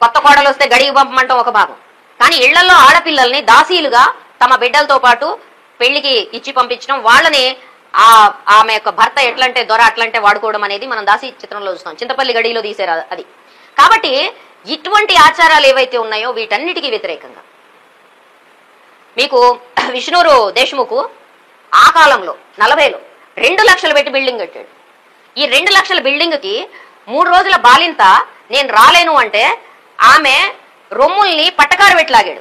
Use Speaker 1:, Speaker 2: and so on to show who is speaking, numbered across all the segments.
Speaker 1: కొత్త కోడలు వస్తే గడికి పంపమంటాం ఒక భాగం. కానీ ఇళ్లలో ఆడపిల్లల్ని దాసీలుగా తమ బిడ్డలతో పాటు పెళ్లికి ఇచ్చి పంపించడం, వాళ్ళని ఆమె యొక్క భర్త ఎట్లంటే దొర అట్లంటే వాడుకోవడం అనేది మనం దాసి చిత్రంలో చూస్తాం. చింతపల్లి గడిలో తీసారు అది. కాబట్టి ఇటువంటి ఆచారాలు ఏవైతే ఉన్నాయో వీటన్నిటికీ వ్యతిరేకంగా మీకు విష్ణూరు దేశ్ముఖ్ ఆ కాలంలో 40లో 2 లక్షలు పెట్టి బిల్డింగ్ కట్టాడు. ఈ 2 లక్షల బిల్డింగ్ కి 3 రోజుల బాలింత నేను రాలేను అంటే ఆమె రొమ్ముల్ని పట్టకారు పెట్టి లాగాడు.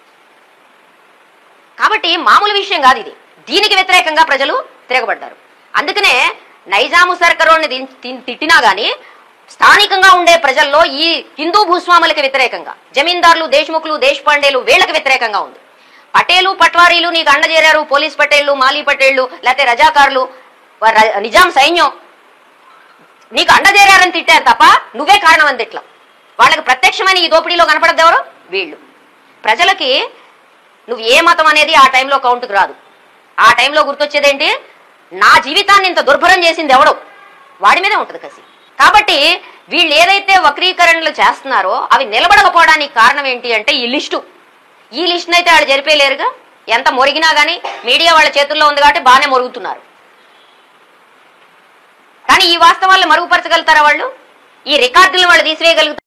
Speaker 1: కాబట్టి మామూలు విషయం కాదు ఇది. దీనికి వ్యతిరేకంగా ప్రజలు తిరగబడ్డారు. అందుకనే నైజాము సర్కారుని తిట్టినా గానీ స్థానికంగా ఉండే ప్రజల్లో ఈ హిందూ భూస్వాములకి వ్యతిరేకంగా, జమీందారులు, దేశ్ముఖులు, దేశపాండేలు వీళ్ళకి వ్యతిరేకంగా ఉంది. పటేలు పట్వారీలు నీకు అండజేరారు, పోలీస్ పటేళ్లు, మాలీ పటేళ్లు, లేకపోతే రజాకారులు, నిజాం సైన్యం నీకు అండజేరారని తిట్టారు తప్ప నువ్వే కారణం అని తిట్లా. వాళ్ళకి ప్రత్యక్షమైన ఈ దోపిడీలో కనపడద్దు ఎవరు? వీళ్ళు. ప్రజలకి నువ్వు ఏ మతం అనేది ఆ టైంలో కౌంటుకు రాదు. ఆ టైంలో గుర్తొచ్చేదేంటి? నా జీవితాన్ని ఇంత దుర్భరం చేసింది ఎవడో వాడి మీదే ఉంటుంది కసి. కాబట్టి వీళ్ళు ఏదైతే వక్రీకరణలు చేస్తున్నారో అవి నిలబడకపోవడానికి కారణం ఏంటి అంటే ఈ లిస్టు అయితే వాళ్ళు జరిపేలేరుగా. ఎంత మొరిగినా గానీ మీడియా వాళ్ళ చేతుల్లో ఉంది కాబట్టి బాగానే మొరుగుతున్నారు. కానీ ఈ వాస్తవాలను మరుగుపరచగలుగుతారా వాళ్ళు? ఈ రికార్డులను వాళ్ళు తీసివేయగలుగుతారు?